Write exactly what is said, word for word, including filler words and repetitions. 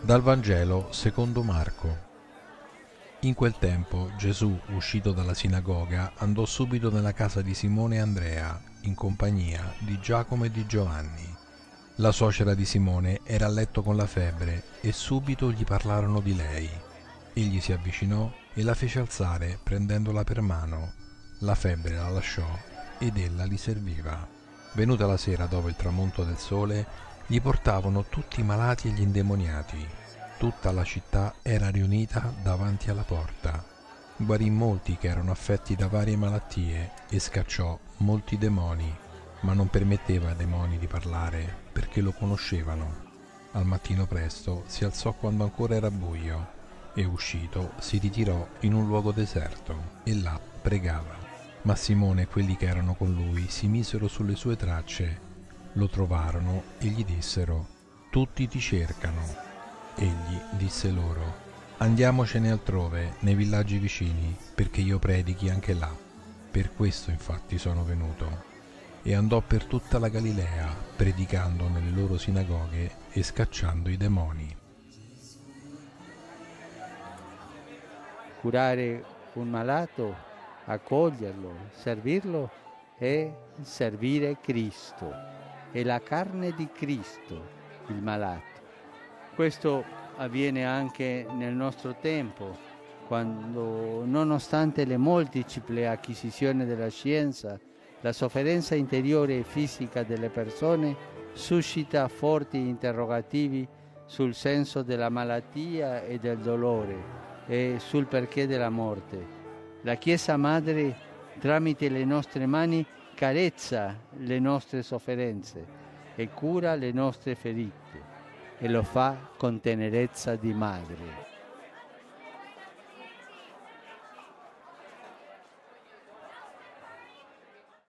Dal Vangelo secondo Marco. In quel tempo Gesù, uscito dalla sinagoga, andò subito nella casa di Simone e Andrea, in compagnia di Giacomo e di Giovanni. La suocera di Simone era a letto con la febbre e subito gli parlarono di lei. Egli si avvicinò e la fece alzare, prendendola per mano. La febbre la lasciò ed ella li serviva. Venuta la sera dopo il tramonto del sole, gli portavano tutti i malati e gli indemoniati. Tutta la città era riunita davanti alla porta. Guarì molti che erano affetti da varie malattie e scacciò molti demoni, ma non permetteva ai demoni di parlare perché lo conoscevano. Al mattino presto si alzò quando ancora era buio e, uscito, si ritirò in un luogo deserto e là pregava. Ma Simone e quelli che erano con lui si misero sulle sue tracce, lo trovarono e gli dissero: «Tutti ti cercano». Egli disse loro: «Andiamocene altrove, nei villaggi vicini, perché io predichi anche là. Per questo infatti sono venuto». E andò per tutta la Galilea, predicando nelle loro sinagoghe e scacciando i demoni. Curare un malato, accoglierlo, servirlo è servire Cristo. È la carne di Cristo il malato. Questo avviene anche nel nostro tempo, quando, nonostante le multiple acquisizioni della scienza, la sofferenza interiore e fisica delle persone suscita forti interrogativi sul senso della malattia e del dolore e sul perché della morte. La Chiesa Madre, tramite le nostre mani, carezza le nostre sofferenze e cura le nostre ferite, e lo fa con tenerezza di madre.